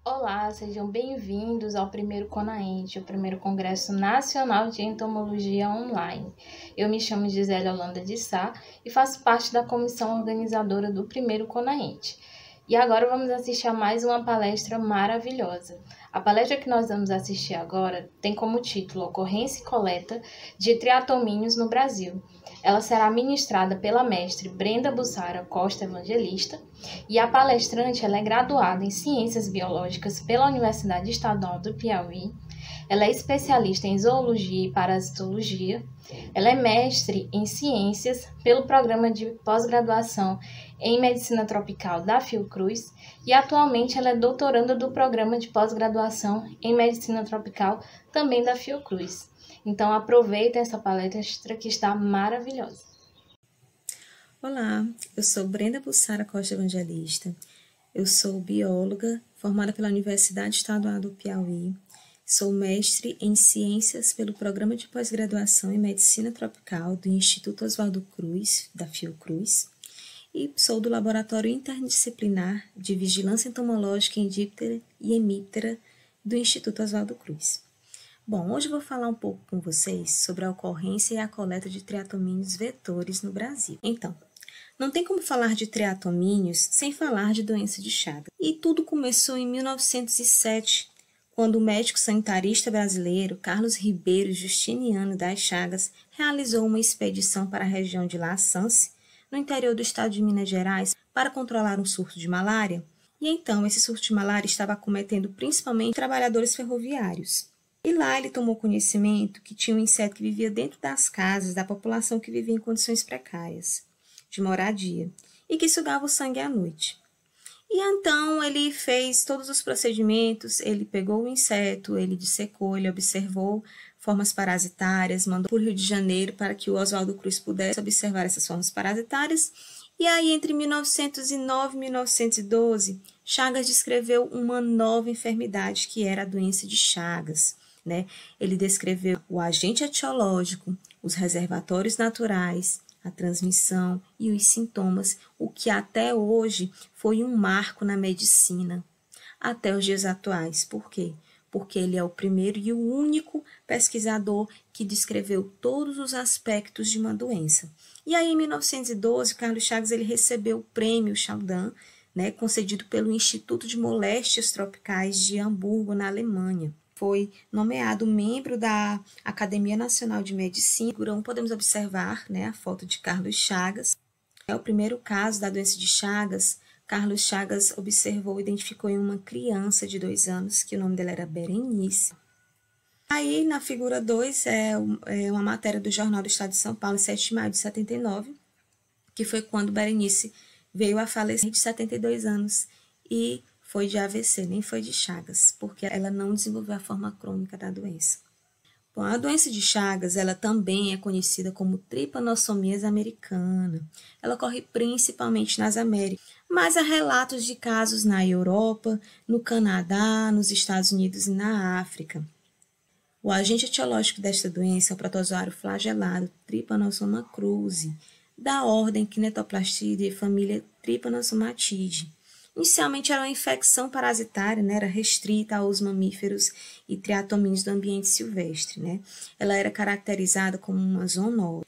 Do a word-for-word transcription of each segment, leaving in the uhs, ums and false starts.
Olá, sejam bem-vindos ao primeiro CONAENT, o primeiro Congresso Nacional de Entomologia Online. Eu me chamo Gisele Holanda de Sá e faço parte da comissão organizadora do primeiro CONAENT. E agora vamos assistir a mais uma palestra maravilhosa. A palestra que nós vamos assistir agora tem como título Ocorrência e Coleta de Triatomíneos no Brasil. Ela será ministrada pela mestre Brenda Bussara Costa Evangelista e a palestrante ela é graduada em Ciências Biológicas pela Universidade Estadual do Piauí. Ela é especialista em Zoologia e Parasitologia. Ela é mestre em Ciências pelo Programa de Pós-Graduação em Medicina Tropical da Fiocruz e atualmente ela é doutoranda do Programa de Pós-Graduação em Medicina Tropical também da Fiocruz. Então aproveitem essa palestra que está maravilhosa. Olá, eu sou Brenda Bussara Costa Evangelista. Eu sou bióloga formada pela Universidade Estadual do Piauí. Sou mestre em Ciências pelo Programa de Pós-Graduação em Medicina Tropical do Instituto Oswaldo Cruz, da Fiocruz. E sou do Laboratório Interdisciplinar de Vigilância Entomológica em Díptera e Hemíptera do Instituto Oswaldo Cruz. Bom, hoje eu vou falar um pouco com vocês sobre a ocorrência e a coleta de triatomíneos vetores no Brasil. Então, não tem como falar de triatomíneos sem falar de doença de Chagas. E tudo começou em mil novecentos e sete, quando o médico sanitarista brasileiro Carlos Ribeiro Justiniano das Chagas realizou uma expedição para a região de La Sance, no interior do estado de Minas Gerais, para controlar um surto de malária. E então, esse surto de malária estava acometendo principalmente trabalhadores ferroviários. E lá ele tomou conhecimento que tinha um inseto que vivia dentro das casas da população que vivia em condições precárias de moradia e que sugava o sangue à noite. E então ele fez todos os procedimentos, ele pegou o inseto, ele dissecou, ele observou formas parasitárias, mandou para o Rio de Janeiro para que o Oswaldo Cruz pudesse observar essas formas parasitárias. E aí, entre mil novecentos e nove e mil novecentos e doze, Chagas descreveu uma nova enfermidade que era a doença de Chagas. Né? Ele descreveu o agente etiológico, os reservatórios naturais, a transmissão e os sintomas, o que até hoje foi um marco na medicina, até os dias atuais. Por quê? Porque ele é o primeiro e o único pesquisador que descreveu todos os aspectos de uma doença. E aí, em mil novecentos e doze, Carlos Chagas ele recebeu o prêmio Chaldan, né, concedido pelo Instituto de Moléstias Tropicais de Hamburgo, na Alemanha. Foi nomeado membro da Academia Nacional de Medicina. Então, podemos observar, né, a foto de Carlos Chagas. É o primeiro caso da doença de Chagas. Carlos Chagas observou e identificou em uma criança de dois anos, que o nome dela era Berenice. Aí, na figura dois, é uma matéria do Jornal do Estado de São Paulo, sete de maio de setenta e nove, que foi quando Berenice veio a falecer de setenta e dois anos e foi de A V C, nem foi de Chagas, porque ela não desenvolveu a forma crônica da doença. Bom, a doença de Chagas, ela também é conhecida como tripanossomia americana. Ela ocorre principalmente nas Américas, mas há relatos de casos na Europa, no Canadá, nos Estados Unidos e na África. O agente etiológico desta doença é o protozoário flagelado Trypanosoma cruzi, da ordem Kinetoplastidae e família Trypanosomatidae. Inicialmente era uma infecção parasitária, né? Era restrita aos mamíferos e triatomíneos do ambiente silvestre. Né? Ela era caracterizada como uma zoonose.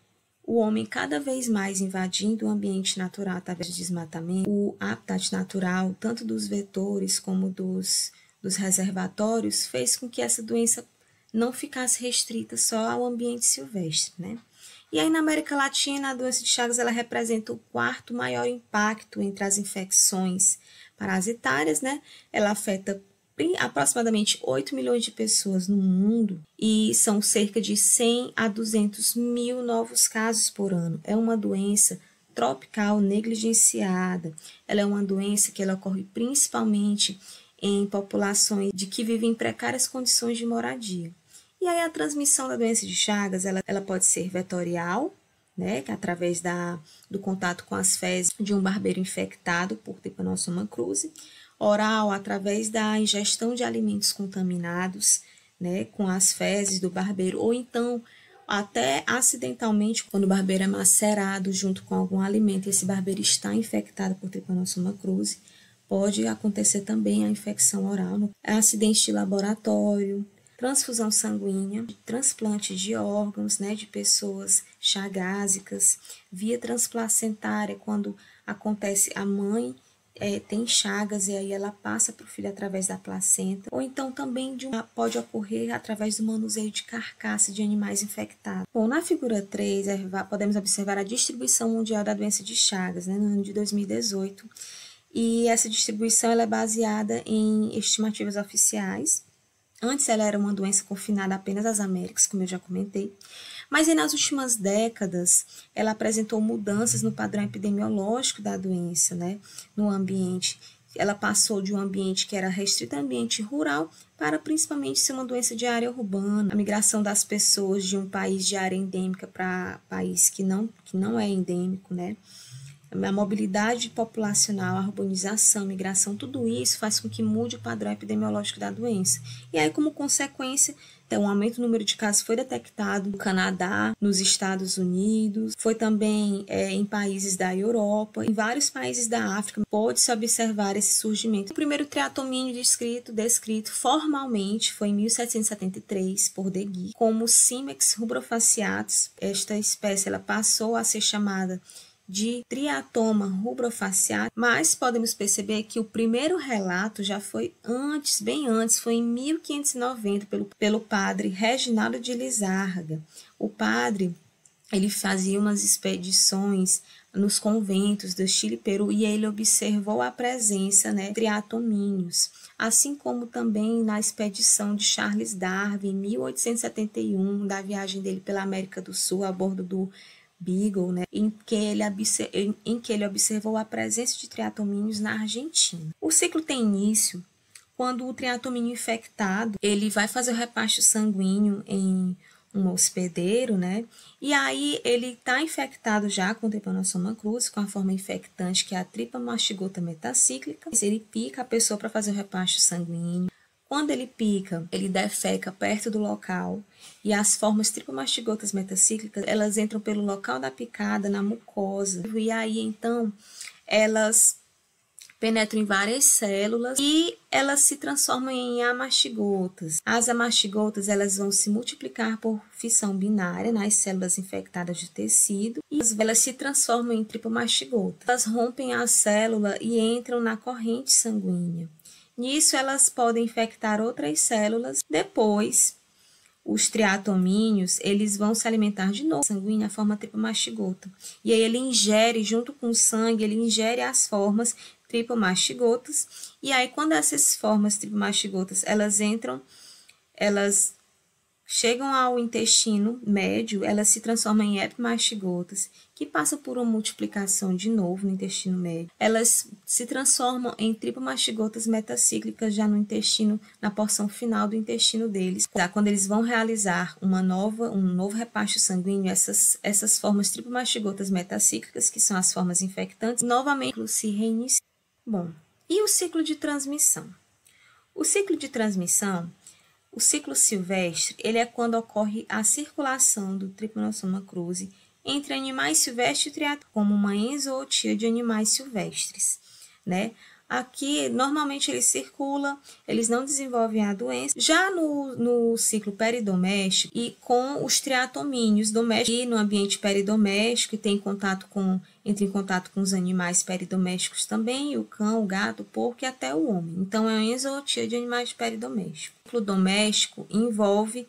O homem cada vez mais invadindo o ambiente natural através de desmatamento, o habitat natural, tanto dos vetores como dos, dos reservatórios, fez com que essa doença não ficasse restrita só ao ambiente silvestre. Né? E aí, na América Latina, a doença de Chagas ela representa o quarto maior impacto entre as infecções parasitárias, né? Ela afeta aproximadamente oito milhões de pessoas no mundo e são cerca de cem a duzentos mil novos casos por ano. É uma doença tropical negligenciada. Ela é uma doença que ela ocorre principalmente em populações de que vivem em precárias condições de moradia. E aí a transmissão da doença de Chagas, ela, ela pode ser vetorial, né, que é através da, do contato com as fezes de um barbeiro infectado por Trypanosoma cruzi, oral, através da ingestão de alimentos contaminados, né, com as fezes do barbeiro, ou então até acidentalmente, quando o barbeiro é macerado junto com algum alimento e esse barbeiro está infectado por Trypanosoma cruzi, Pode acontecer também a infecção oral, acidente de laboratório, transfusão sanguínea, transplante de órgãos, né, de pessoas chagásicas, via transplacentária, quando acontece a mãe é, tem chagas e aí ela passa para o filho através da placenta, ou então também de uma, pode ocorrer através do manuseio de carcaça de animais infectados. Bom, na figura três, podemos observar a distribuição mundial da doença de Chagas, né, no ano de dois mil e dezoito, e essa distribuição ela é baseada em estimativas oficiais. Antes ela era uma doença confinada apenas às Américas, como eu já comentei, mas aí, nas últimas décadas ela apresentou mudanças no padrão epidemiológico da doença, né, no ambiente. Ela passou de um ambiente que era restrito a ambiente rural para principalmente ser uma doença de área urbana. A migração das pessoas de um país de área endêmica para país que não, que não é endêmico, né? A mobilidade populacional, a urbanização, a migração, tudo isso faz com que mude o padrão epidemiológico da doença. E aí, como consequência, então, um aumento no número de casos foi detectado no Canadá, nos Estados Unidos, foi também é, em países da Europa, em vários países da África, pôde-se observar esse surgimento. O primeiro triatomínio descrito, descrito formalmente foi em mil setecentos e setenta e três por De Guy, como Cimex rubrofaciatus. Esta espécie ela passou a ser chamada de triatoma rubrofaciatus, mas podemos perceber que o primeiro relato já foi antes, bem antes, foi em mil quinhentos e noventa, pelo, pelo padre Reginaldo de Lizárraga. O padre, ele fazia umas expedições nos conventos do Chile e Peru e ele observou a presença, né, de triatomíneos, assim como também na expedição de Charles Darwin, em mil oitocentos e setenta e um, da viagem dele pela América do Sul, a bordo do Beagle, né, em, que ele em que ele observou a presença de triatomíneos na Argentina. O ciclo tem início quando o triatomínio infectado ele vai fazer o repasto sanguíneo em um hospedeiro, né, e aí ele está infectado já com Trypanosoma cruzi, com a forma infectante que é a Trypamastigota metacíclica. Ele pica a pessoa para fazer o repasto sanguíneo. Quando ele pica, ele defeca perto do local e as formas Trypamastigotas metacíclicas, elas entram pelo local da picada, na mucosa. E aí, então, elas penetram em várias células e elas se transformam em amastigotas. As amastigotas, elas vão se multiplicar por fissão binária nas células infectadas de tecido e elas se transformam em tripomastigotas. Elas rompem a célula e entram na corrente sanguínea. Nisso, elas podem infectar outras células. Depois, os triatomíneos, eles vão se alimentar de novo sanguínea, a forma tripomastigota. E aí ele ingere, junto com o sangue, ele ingere as formas tripomastigotas. E aí, quando essas formas tripomastigotas, elas entram, elas chegam ao intestino médio, elas se transformam em epimastigotas, que passam por uma multiplicação de novo no intestino médio. Elas se transformam em tripomastigotas metacíclicas já no intestino, na porção final do intestino deles. Quando eles vão realizar uma nova, um novo repasto sanguíneo, essas, essas formas tripomastigotas metacíclicas, que são as formas infectantes, novamente se reiniciam. Bom, e o ciclo de transmissão? O ciclo de transmissão, o ciclo silvestre, ele é quando ocorre a circulação do Trypanosoma cruzi entre animais silvestres e triatômicos, como uma enzootia de animais silvestres, né? Aqui, normalmente, ele circula, eles não desenvolvem a doença. Já no, no ciclo peridoméstico e com os triatomíneos domésticos, e no ambiente peridoméstico, e tem contato com, entra em contato com os animais peridomésticos também, o cão, o gato, o porco e até o homem. Então, é uma enzootia de animais peridomésticos. O ciclo doméstico envolve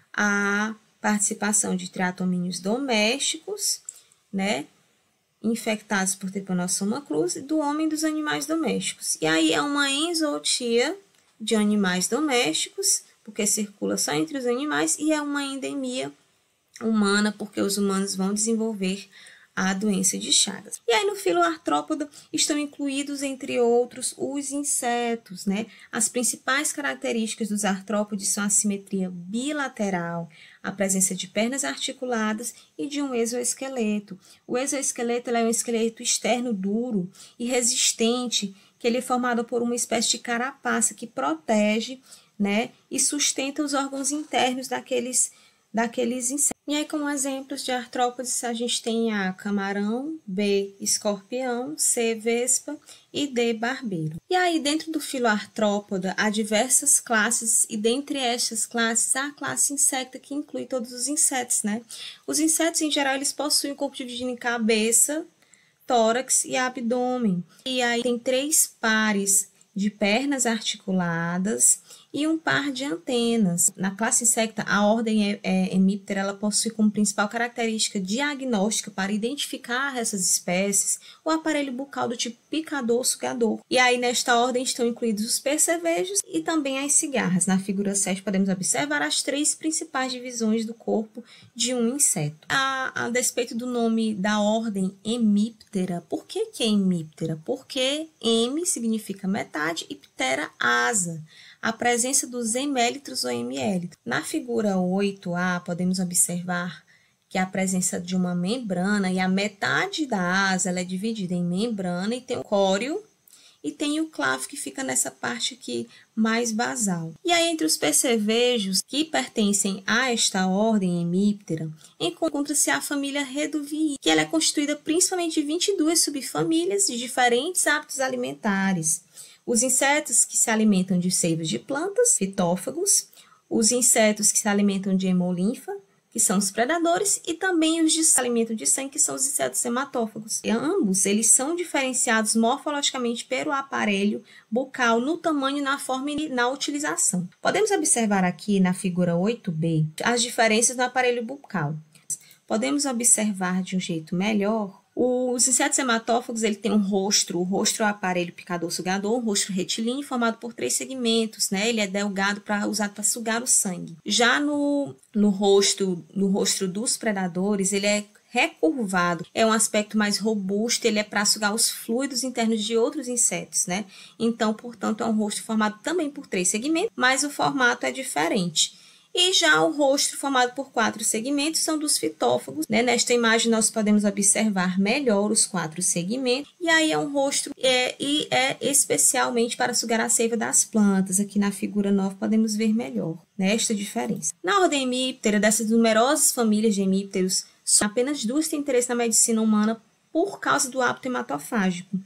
a participação de triatomíneos domésticos, né, infectados por Trypanosoma cruzi, do homem e dos animais domésticos. E aí é uma enzootia de animais domésticos, porque circula só entre os animais, e é uma endemia humana, porque os humanos vão desenvolver a doença de Chagas. E aí no filo artrópoda estão incluídos, entre outros, os insetos, né? As principais características dos artrópodes são a simetria bilateral, a presença de pernas articuladas e de um exoesqueleto. O exoesqueleto é um esqueleto externo duro e resistente, que ele é formado por uma espécie de carapaça que protege, né, e sustenta os órgãos internos daqueles daqueles insetos. E aí, como exemplos de artrópodes, a gente tem A, camarão, B, escorpião, C, vespa e D, barbeiro. E aí, dentro do filo artrópoda, há diversas classes, e dentre estas classes, há a classe insecta, que inclui todos os insetos, né? Os insetos, em geral, eles possuem o corpo dividido em cabeça, tórax e abdômen. E aí, tem três pares de pernas articuladas e um par de antenas. Na classe insecta, a ordem Hemiptera, ela possui como principal característica diagnóstica para identificar essas espécies o aparelho bucal do tipo picador-sugador. E aí, nesta ordem, estão incluídos os percevejos e também as cigarras. Na figura sete, podemos observar as três principais divisões do corpo de um inseto. A, a despeito do nome da ordem Hemiptera, por que que é Hemiptera? Porque Hemi significa metade e ptera, asa. A presença dos hemélitros ou hemiélitros. Na figura oito A, podemos observar que há a presença de uma membrana e a metade da asa ela é dividida em membrana e tem o córeo e tem o clavo que fica nessa parte aqui mais basal. E aí, entre os percevejos que pertencem a esta ordem Hemiptera, encontra-se a família Reduviidae, que ela é constituída principalmente de vinte e duas subfamílias de diferentes hábitos alimentares. Os insetos que se alimentam de seivas de plantas, fitófagos, os insetos que se alimentam de hemolinfa, que são os predadores, e também os que se alimentam de sangue, que são os insetos hematófagos. E ambos, eles são diferenciados morfologicamente pelo aparelho bucal no tamanho, na forma e na utilização. Podemos observar aqui na figura oito B as diferenças no aparelho bucal. Podemos observar de um jeito melhor. Os insetos hematófagos, ele tem um rostro, o rostro é o aparelho picador-sugador, um rostro retilíneo formado por três segmentos, né? Ele é delgado para usado para sugar o sangue. Já no, no, rosto, no rosto dos predadores, ele é recurvado, é um aspecto mais robusto, ele é para sugar os fluidos internos de outros insetos, né? Então, portanto, é um rosto formado também por três segmentos, mas o formato é diferente. E já o rosto formado por quatro segmentos são dos fitófagos, né? Nesta imagem nós podemos observar melhor os quatro segmentos. E aí é um rosto é, e é especialmente para sugar a seiva das plantas. Aqui na figura nove podemos ver melhor, né, esta diferença. Na ordem Hemiptera, dessas numerosas famílias de hemípteros, só apenas duas têm interesse na medicina humana por causa do hábito hematofágico.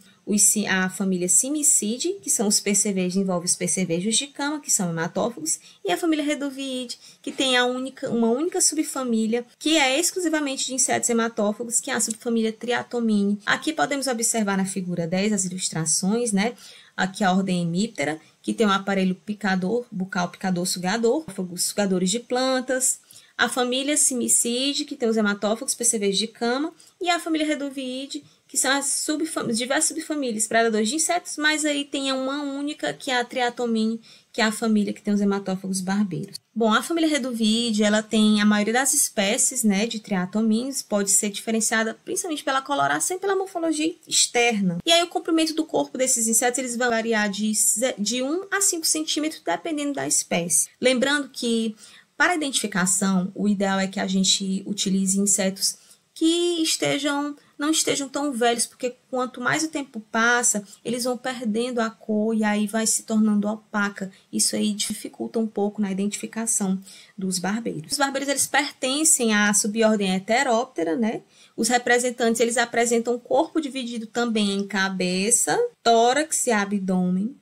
A família Cimicidae, que são os percevejos, envolve os percevejos de cama, que são hematófagos, e a família Reduviidae, que tem a única, uma única subfamília, que é exclusivamente de insetos hematófagos, que é a subfamília Triatomini. Aqui podemos observar na figura dez as ilustrações, né? Aqui a ordem Hemiptera, que tem um aparelho picador, bucal picador-sugador, sugadores de plantas. A família Cimicidae, que tem os hematófagos, percevejos de cama, e a família Reduviidae, que são as subfam- diversas subfamílias, predadores de insetos, mas aí tem uma única, que é a Triatomini, que é a família que tem os hematófagos barbeiros. Bom, a família Reduviidae, ela tem a maioria das espécies, né, de Triatomines, pode ser diferenciada principalmente pela coloração e pela morfologia externa. E aí o comprimento do corpo desses insetos, eles vão variar de, de um a cinco centímetros, dependendo da espécie. Lembrando que, para a identificação, o ideal é que a gente utilize insetos que estejam, não estejam tão velhos, porque quanto mais o tempo passa, eles vão perdendo a cor e aí vai se tornando opaca. Isso aí dificulta um pouco na identificação dos barbeiros. Os barbeiros, eles pertencem à subordem Heteroptera, né? Os representantes, eles apresentam o corpo dividido também em cabeça, tórax e abdômen.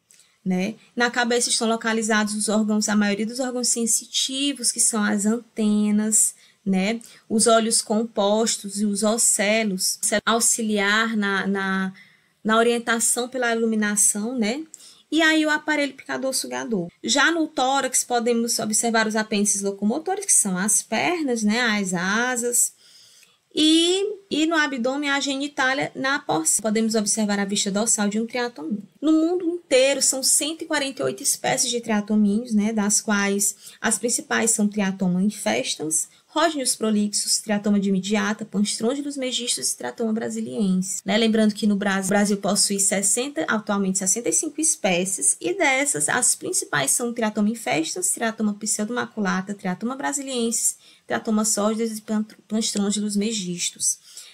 Né? Na cabeça estão localizados os órgãos, a maioria dos órgãos sensitivos, que são as antenas, né? Os olhos compostos e os ocelos, auxiliar na, na, na orientação pela iluminação, né? E aí o aparelho picador-sugador. Já no tórax podemos observar os apêndices locomotores, que são as pernas, né? As asas. E, e no abdômen, a genitália na porção. Podemos observar a vista dorsal de um triatomíneo. No mundo inteiro, são cento e quarenta e oito espécies de triatomíneos, né, das quais as principais são Triatoma infestans, Ródnios prolixus, Triatoma dimidiata, Panstrongylus megistus e Triatoma brasiliensis. Né? Lembrando que no Brasil, o Brasil possui sessenta, atualmente sessenta e cinco espécies, e dessas, as principais são Triatoma infestans, Triatoma pseudomaculata, Triatoma brasiliensis, Triatoma sórdidas e Panstrongylus megistus.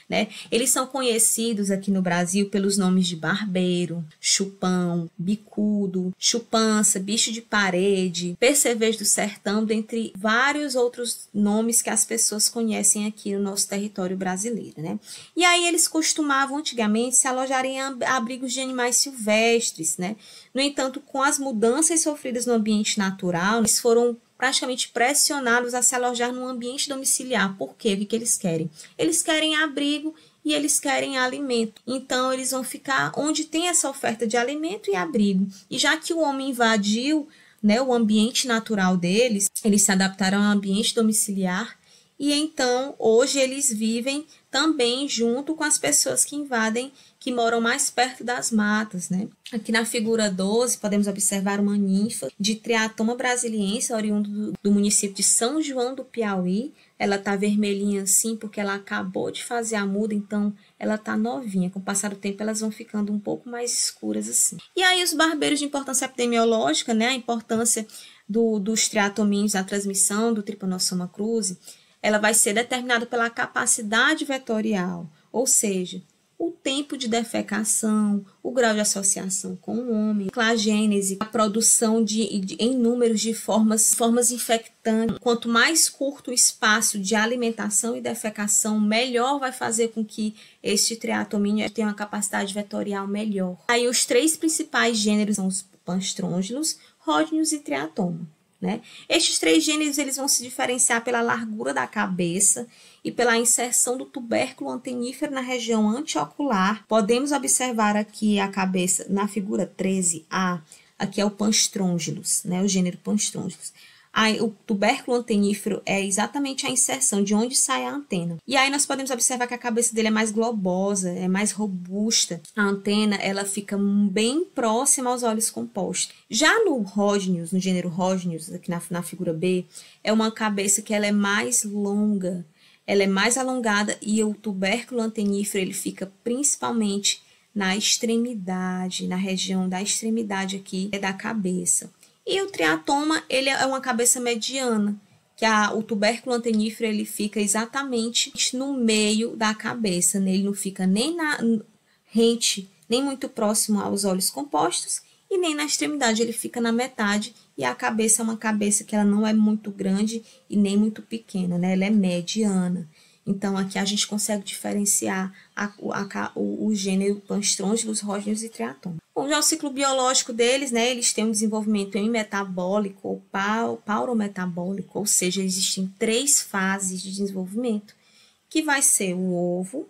né? Eles são conhecidos aqui no Brasil pelos nomes de barbeiro, chupão, bicudo, chupança, bicho de parede, percevejo do sertão, dentre vários outros nomes que as pessoas conhecem aqui no nosso território brasileiro, né? E aí eles costumavam antigamente se alojar em abrigos de animais silvestres, né? No entanto, com as mudanças sofridas no ambiente natural, eles foram praticamente pressionados a se alojar num ambiente domiciliar. Por quê? O que eles querem? Eles querem abrigo e eles querem alimento. Então, eles vão ficar onde tem essa oferta de alimento e abrigo. E já que o homem invadiu, né, o ambiente natural deles, eles se adaptaram ao ambiente domiciliar e então hoje eles vivem também junto com as pessoas que invadem, que moram mais perto das matas, né? Aqui na figura doze podemos observar uma ninfa de Triatoma brasiliense, oriundo do, do município de São João do Piauí. Ela tá vermelhinha assim porque ela acabou de fazer a muda, então ela tá novinha. Com o passar do tempo elas vão ficando um pouco mais escuras assim. E aí os barbeiros de importância epidemiológica, né? A importância do, dos triatomíneos na transmissão do Trypanosoma cruzi, ela vai ser determinada pela capacidade vetorial, ou seja, o tempo de defecação, o grau de associação com o homem, a clagênese, a produção de, de, em números de formas, formas infectantes. Quanto mais curto o espaço de alimentação e defecação, melhor vai fazer com que este triatomínio tenha uma capacidade vetorial melhor. Aí os três principais gêneros são os panstrôngilos, ródnios e triatoma. Né? Estes três gêneros eles vão se diferenciar pela largura da cabeça e pela inserção do tubérculo antenífero na região antiocular. Podemos observar aqui a cabeça na figura treze A, aqui é o panstrôngilos, né? O gênero panstrôngilos. Aí, o tubérculo antenífero é exatamente a inserção de onde sai a antena. E aí nós podemos observar que a cabeça dele é mais globosa, é mais robusta. A antena ela fica bem próxima aos olhos compostos. Já no ródnios, no gênero ródnios, aqui na, na figura B, é uma cabeça que ela é mais longa, ela é mais alongada e o tubérculo antenífero ele fica principalmente na extremidade, na região da extremidade aqui da cabeça. E o triatoma, ele é uma cabeça mediana, que a, o tubérculo antenífero ele fica exatamente no meio da cabeça, né? Ele não fica nem na rente, nem muito próximo aos olhos compostos, e nem na extremidade, ele fica na metade, e a cabeça é uma cabeça que ela não é muito grande e nem muito pequena, né? Ela é mediana. Então, aqui a gente consegue diferenciar a, a, o, o gênero panstrôngilos, ródnios e triatoma. Bom, já o ciclo biológico deles, né, eles têm um desenvolvimento metabólico ou paurometabólico, ou seja, existem três fases de desenvolvimento, que vai ser o ovo,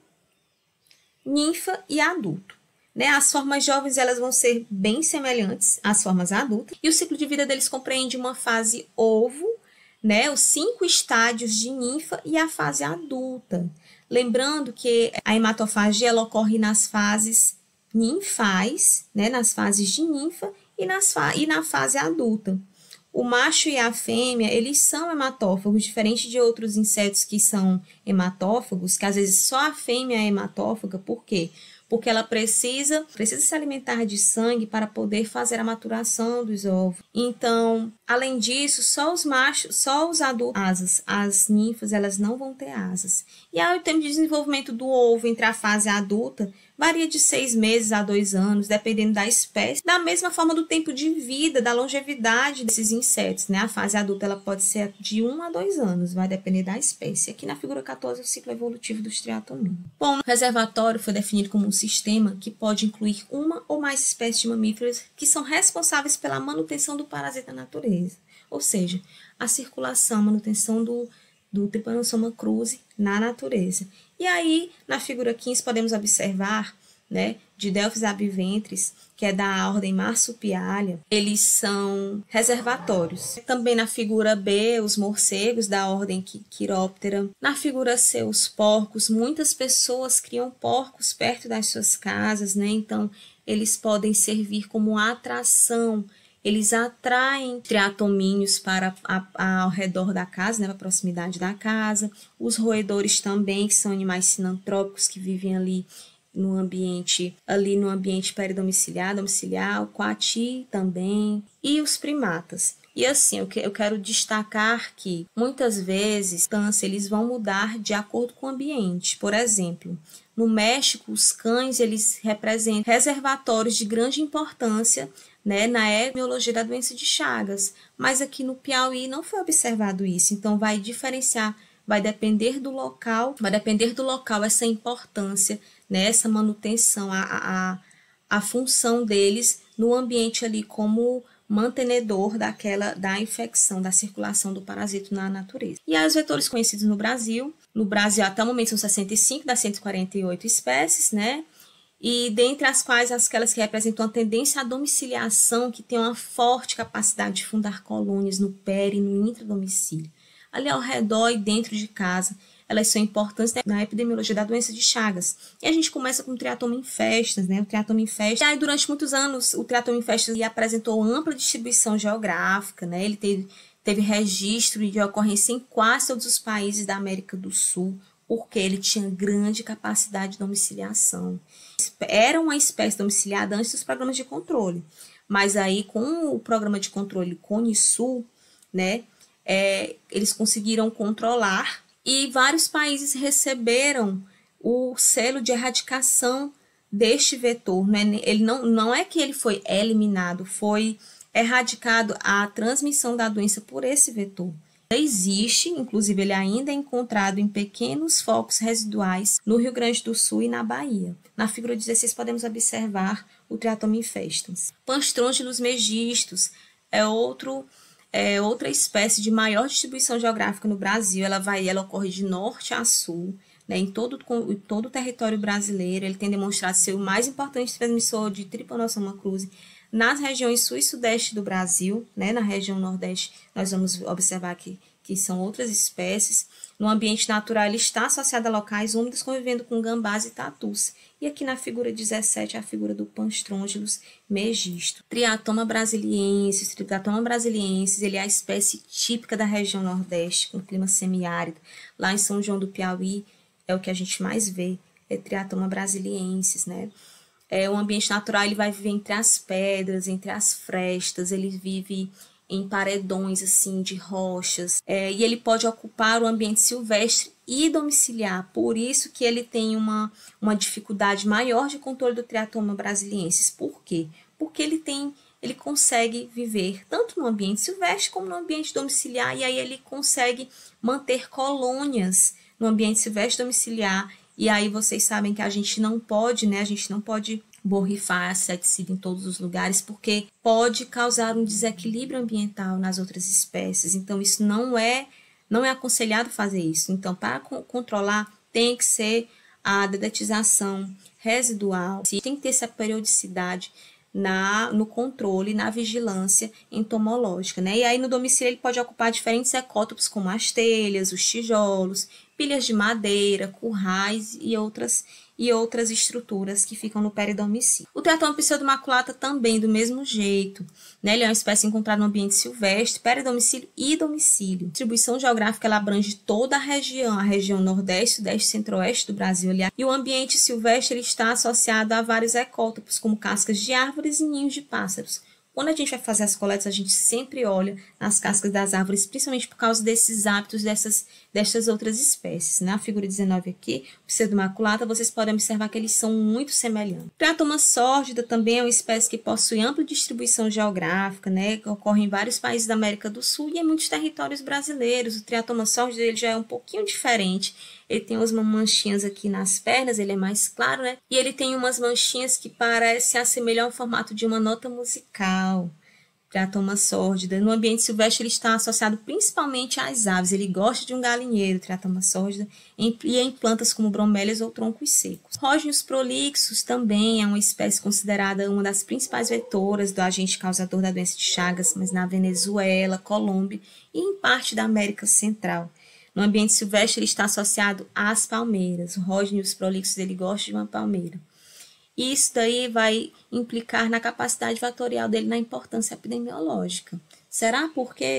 ninfa e adulto. Né? As formas jovens elas vão ser bem semelhantes às formas adultas, e o ciclo de vida deles compreende uma fase ovo, né, os cinco estádios de ninfa e a fase adulta. Lembrando que a hematofagia ela ocorre nas fases ninfais, né, nas fases de ninfa e, nas fa e na fase adulta. O macho e a fêmea, eles são hematófagos, diferente de outros insetos que são hematófagos, que às vezes só a fêmea é hematófaga. Por quê? Porque ela precisa, precisa se alimentar de sangue para poder fazer a maturação dos ovos. Então, além disso, só os machos, só os adultos, asas, as ninfas, elas não vão ter asas. E aí o tempo de desenvolvimento do ovo entre a fase adulta varia de seis meses a dois anos, dependendo da espécie, da mesma forma do tempo de vida, da longevidade desses insetos, né? A fase adulta ela pode ser de um a dois anos, vai depender da espécie. Aqui na figura quatorze, o ciclo evolutivo dos triatomíneos. Bom, o reservatório foi definido como um sistema que pode incluir uma ou mais espécies de mamíferos que são responsáveis pela manutenção do parasita na natureza, ou seja, a circulação, manutenção do do Trypanosoma cruzi na natureza. E aí, na figura quinze, podemos observar, né, de Delphis abiventris, que é da ordem Marsupialia, eles são reservatórios. Também na figura B, os morcegos da ordem Chiroptera. Na figura C, os porcos. Muitas pessoas criam porcos perto das suas casas, né? Então, eles podem servir como atração. Eles atraem triatomíneos para a, a, ao redor da casa, né, para a proximidade da casa. Os roedores também, que são animais sinantrópicos que vivem ali no ambiente, ali no ambiente peridomiciliar, domiciliar, o coati também, e os primatas. E assim, eu, que, eu quero destacar que muitas vezes eles vão mudar de acordo com o ambiente. Por exemplo, no México, os cães eles representam reservatórios de grande importância, né, na epidemiologia da doença de Chagas, mas aqui no Piauí não foi observado isso, então vai diferenciar, vai depender do local, vai depender do local essa importância, né, essa manutenção, a, a, a função deles no ambiente ali como mantenedor daquela, da infecção, da circulação do parasito na natureza. E aí os vetores conhecidos no Brasil, no Brasil até o momento são sessenta e cinco das cento e quarenta e oito espécies, né, e dentre as quais aquelas que representam a tendência à domiciliação, que tem uma forte capacidade de fundar colônias no peri e no intradomicílio. Ali ao redor e dentro de casa, elas são importantes na epidemiologia da doença de Chagas. E a gente começa com o Triatoma infestas, né? O Triatoma infestas. E aí, durante muitos anos, o Triatoma infestas apresentou ampla distribuição geográfica, né? Ele teve, teve registro de ocorrência em quase todos os países da América do Sul, porque ele tinha grande capacidade de domiciliação. Era uma espécie domiciliada antes dos programas de controle, mas aí com o programa de controle CONISUL, né, é, eles conseguiram controlar e vários países receberam o selo de erradicação deste vetor. Né? Ele não, não é que ele foi eliminado, foi erradicado a transmissão da doença por esse vetor. Existe, inclusive ele ainda é encontrado em pequenos focos residuais no Rio Grande do Sul e na Bahia. Na figura dezesseis podemos observar o Triatoma infestans. Panstrôngilos megistos é, outro, é outra espécie de maior distribuição geográfica no Brasil. Ela, vai, ela ocorre de norte a sul, né, em, todo, em todo o território brasileiro. Ele tem demonstrado ser o mais importante transmissor de Trypanosoma cruzi nas regiões sul e sudeste do Brasil, né? Na região nordeste nós vamos observar que, que são outras espécies. No ambiente natural ele está associado a locais úmidos convivendo com gambás e tatus. E aqui na figura dezessete a figura do Panstrôngilos megisto. Triatoma brasiliensis, Triatoma brasiliensis, ele é a espécie típica da região nordeste, com clima semiárido. Lá em São João do Piauí é o que a gente mais vê, é Triatoma brasiliensis, né? É, o ambiente natural ele vai viver entre as pedras, entre as frestas, ele vive em paredões assim de rochas, é, e ele pode ocupar o ambiente silvestre e domiciliar, por isso que ele tem uma, uma dificuldade maior de controle do Triatoma brasiliensis. Por quê? Porque ele tem, ele consegue viver tanto no ambiente silvestre como no ambiente domiciliar, e aí ele consegue manter colônias no ambiente silvestre domiciliar. E aí vocês sabem que a gente não pode, né? A gente não pode borrifar inseticida em todos os lugares, porque pode causar um desequilíbrio ambiental nas outras espécies. Então, isso não é, não é aconselhado fazer isso. Então, para controlar, tem que ser a dedetização residual, tem que ter essa periodicidade na, no controle, na vigilância entomológica, né? E aí, no domicílio, ele pode ocupar diferentes ecótopos, como as telhas, os tijolos, pilhas de madeira, currais e outras, e outras estruturas que ficam no peridomicílio. O Triatoma pseudomaculata também do mesmo jeito, né? Ele é uma espécie encontrada no ambiente silvestre, peridomicílio e domicílio. A distribuição geográfica ela abrange toda a região, a região nordeste, sudeste e centro-oeste do Brasil. Aliás. E o ambiente silvestre ele está associado a vários ecótopos, como cascas de árvores e ninhos de pássaros. Quando a gente vai fazer as coletas, a gente sempre olha nas cascas das árvores, principalmente por causa desses hábitos dessas, dessas outras espécies. Na figura dezenove aqui, o pseudomaculata, vocês podem observar que eles são muito semelhantes. Triatoma sórdida também é uma espécie que possui ampla distribuição geográfica, né, que ocorre em vários países da América do Sul e em muitos territórios brasileiros. O Triatoma sórdida ele já é um pouquinho diferente. Ele tem umas manchinhas aqui nas pernas, ele é mais claro, né? E ele tem umas manchinhas que parecem assemelhar ao formato de uma nota musical. Triatoma sórdida. No ambiente silvestre ele está associado principalmente às aves. Ele gosta de um galinheiro, Triatoma sórdida, e em plantas como bromélias ou troncos secos. Rógeos prolixos também é uma espécie considerada uma das principais vetoras do agente causador da doença de Chagas, mas na Venezuela, Colômbia e em parte da América Central. No ambiente silvestre, ele está associado às palmeiras. O Rógeos prolixus, ele gosta de uma palmeira. Isso daí vai implicar na capacidade fatorial dele, na importância epidemiológica. Será por quê?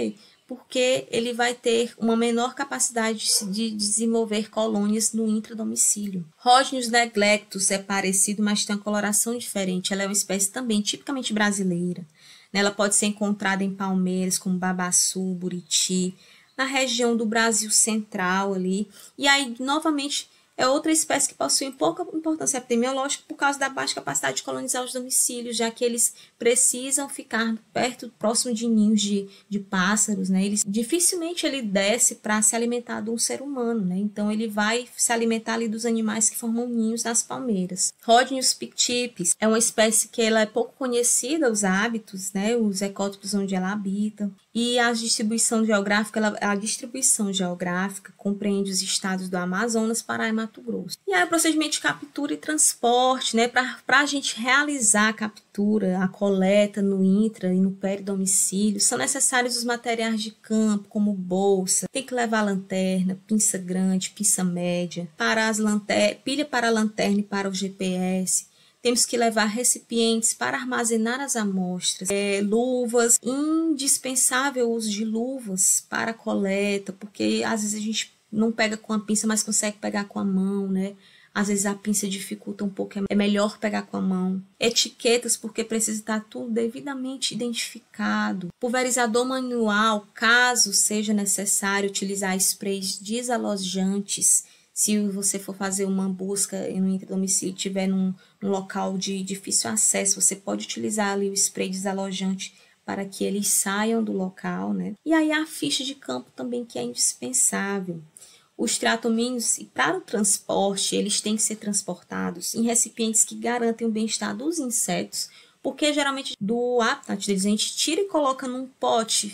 porque ele vai ter uma menor capacidade de desenvolver colônias no intradomicílio. Rhodnius neglectus é parecido, mas tem uma coloração diferente. Ela é uma espécie também tipicamente brasileira. Ela pode ser encontrada em palmeiras como Babaçu, Buriti, na região do Brasil central ali. E aí, novamente, é outra espécie que possui pouca importância epidemiológica por causa da baixa capacidade de colonizar os domicílios, já que eles precisam ficar perto, próximo de ninhos de, de pássaros, né? Eles, dificilmente ele desce para se alimentar de um ser humano, né? Então ele vai se alimentar ali dos animais que formam ninhos nas palmeiras. Rhodnius pictipes é uma espécie que ela é pouco conhecida, os hábitos, né? Os ecótopos onde ela habita. E a distribuição geográfica, ela, a distribuição geográfica compreende os estados do Amazonas, Pará e Mato Grosso. E aí o procedimento de captura e transporte, né, para a gente realizar a captura, a coleta no intra e no peridomicílio, são necessários os materiais de campo, como bolsa, tem que levar lanterna, pinça grande, pinça média, para as lanter- pilha para a lanterna e para o G P S. Temos que levar recipientes para armazenar as amostras, é, luvas, indispensável o uso de luvas para a coleta, porque às vezes a gente não pega com a pinça, mas consegue pegar com a mão, né? Às vezes a pinça dificulta um pouco, é melhor pegar com a mão. Etiquetas, porque precisa estar tudo devidamente identificado. Pulverizador manual, caso seja necessário utilizar sprays desalojantes. Se você for fazer uma busca no intradomicílio e estiver num, num local de difícil acesso, você pode utilizar ali o spray desalojante para que eles saiam do local, né? E aí a ficha de campo também, que é indispensável. Os tratomínios, para o transporte, eles têm que ser transportados em recipientes que garantem o bem-estar dos insetos, porque geralmente do habitat deles a gente tira e coloca num pote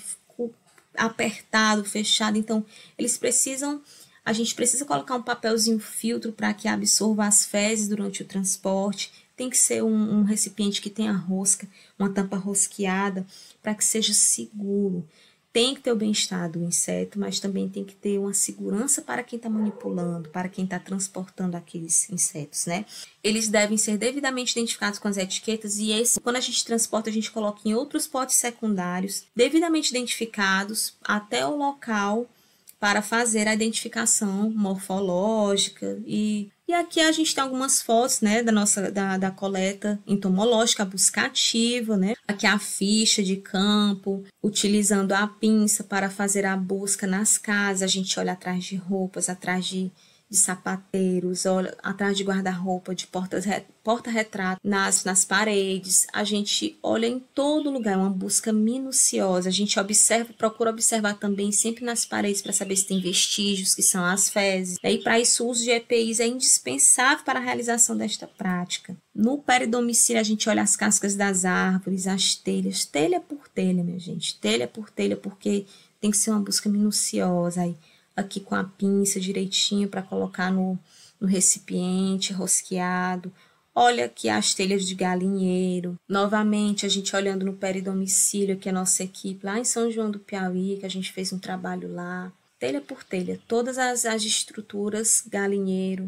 apertado, fechado, então eles precisam... A gente precisa colocar um papelzinho filtro para que absorva as fezes durante o transporte. Tem que ser um, um recipiente que tenha rosca, uma tampa rosqueada, para que seja seguro. Tem que ter o bem-estar do inseto, mas também tem que ter uma segurança para quem está manipulando, para quem está transportando aqueles insetos, né? Eles devem ser devidamente identificados com as etiquetas e esse, quando a gente transporta, a gente coloca em outros potes secundários, devidamente identificados até o local para fazer a identificação morfológica. E, e aqui a gente tem algumas fotos, né, da nossa da, da coleta entomológica, a busca ativa, né? Aqui a ficha de campo, utilizando a pinça para fazer a busca nas casas. A gente olha atrás de roupas, atrás de, de sapateiros, olha atrás de guarda-roupa, de porta-retrato, nas, nas paredes. A gente olha em todo lugar, é uma busca minuciosa. A gente observa, procura observar também sempre nas paredes para saber se tem vestígios, que são as fezes. E para isso o uso de E P Is é indispensável para a realização desta prática. No peridomicílio a gente olha as cascas das árvores, as telhas, telha por telha, minha gente, telha por telha, porque tem que ser uma busca minuciosa. Aí, aqui com a pinça direitinho para colocar no, no recipiente rosqueado. Olha aqui as telhas de galinheiro. Novamente, a gente olhando no peridomicílio, que é a nossa equipe lá em São João do Piauí, que a gente fez um trabalho lá. Telha por telha, todas as, as estruturas, galinheiro,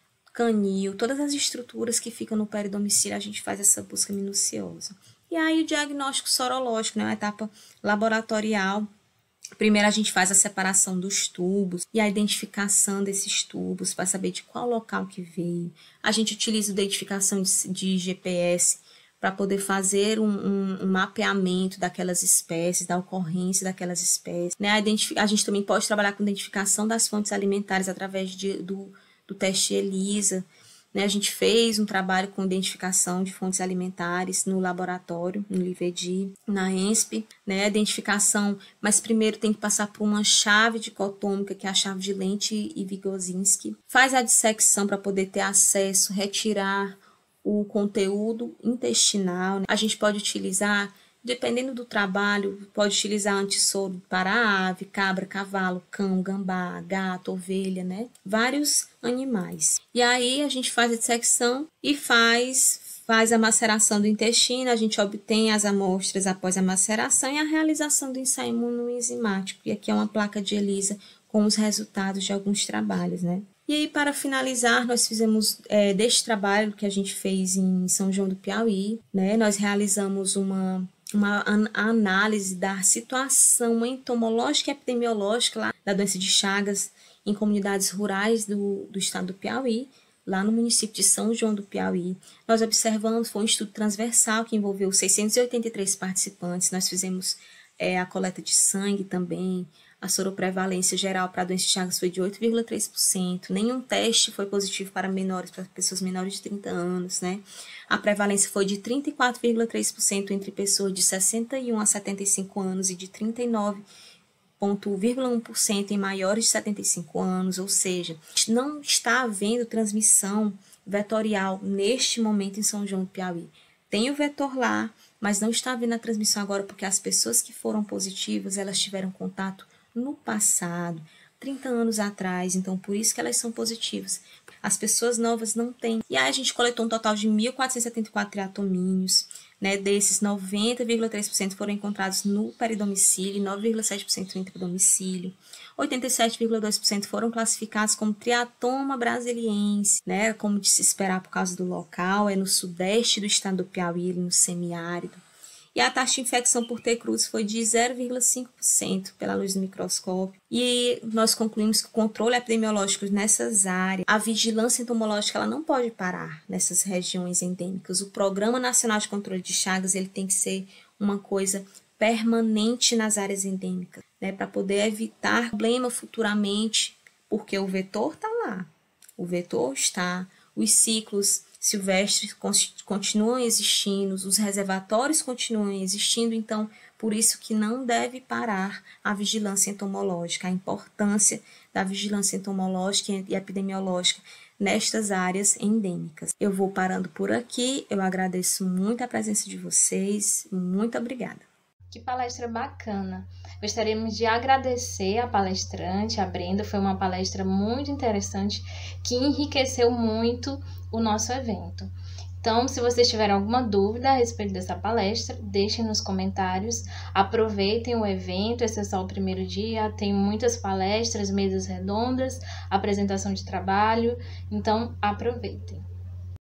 canil, todas as estruturas que ficam no peridomicílio, a gente faz essa busca minuciosa. E aí o diagnóstico sorológico, né, uma etapa laboratorial. Primeiro a gente faz a separação dos tubos e a identificação desses tubos para saber de qual local que veio. A gente utiliza a identificação de, de G P S para poder fazer um, um, um mapeamento daquelas espécies, da ocorrência daquelas espécies. Né? A, a gente também pode trabalhar com identificação das fontes alimentares através de, do, do teste ELISA. Né? A gente fez um trabalho com identificação de fontes alimentares no laboratório, no Livedi, na ENSP, né? A identificação, mas primeiro tem que passar por uma chave dicotômica, que é a chave de Lente e Vygotsky. Faz a dissecção para poder ter acesso, retirar o conteúdo intestinal. Né? A gente pode utilizar, dependendo do trabalho, pode utilizar antissoro para ave, cabra, cavalo, cão, gambá, gato, ovelha, né? Vários animais. E aí a gente faz a dissecção e faz, faz a maceração do intestino, a gente obtém as amostras após a maceração e a realização do ensaio imunoenzimático. E aqui é uma placa de ELISA com os resultados de alguns trabalhos, né? E aí, para finalizar, nós fizemos, é, deste trabalho que a gente fez em São João do Piauí, né? Nós realizamos uma uma an análise da situação entomológica e epidemiológica lá da doença de Chagas em comunidades rurais do, do estado do Piauí, lá no município de São João do Piauí. Nós observamos, foi um estudo transversal que envolveu seiscentos e oitenta e três participantes. Nós fizemos é, a coleta de sangue também. A soroprevalência geral para a doença de Chagas foi de oito vírgula três por cento. Nenhum teste foi positivo para menores, para pessoas menores de trinta anos, né? A prevalência foi de trinta e quatro vírgula três por cento entre pessoas de sessenta e um a setenta e cinco anos e de trinta e nove vírgula um por cento em maiores de setenta e cinco anos, ou seja, não está havendo transmissão vetorial neste momento em São João do Piauí. Tem o vetor lá, mas não está havendo a transmissão agora porque as pessoas que foram positivas, elas tiveram contato no passado, trinta anos atrás, então por isso que elas são positivas. As pessoas novas não têm. E aí a gente coletou um total de mil quatrocentos e setenta e quatro triatomíneos, né? Desses, noventa vírgula três por cento foram encontrados no peridomicílio, nove vírgula sete por cento no intradomicílio. oitenta e sete vírgula dois por cento foram classificados como triatoma brasiliense, né? Como de se esperar por causa do local, é no sudeste do estado do Piauí, no semiárido. E a taxa de infecção por T. cruz foi de zero vírgula cinco por cento pela luz do microscópio. E nós concluímos que o controle epidemiológico nessas áreas, a vigilância entomológica, ela não pode parar nessas regiões endêmicas. O Programa Nacional de Controle de Chagas, ele tem que ser uma coisa permanente nas áreas endêmicas, né, para poder evitar problema futuramente, porque o vetor está lá, o vetor está, os ciclos silvestres continuam existindo, os reservatórios continuam existindo, então, por isso que não deve parar a vigilância entomológica, a importância da vigilância entomológica e epidemiológica nestas áreas endêmicas. Eu vou parando por aqui, eu agradeço muito a presença de vocês, muito obrigada. Que palestra bacana! Gostaríamos de agradecer a palestrante, a Brenda, foi uma palestra muito interessante que enriqueceu muito o nosso evento. Então, se vocês tiverem alguma dúvida a respeito dessa palestra, deixem nos comentários. Aproveitem o evento, esse é só o primeiro dia, tem muitas palestras, mesas redondas, apresentação de trabalho, então aproveitem.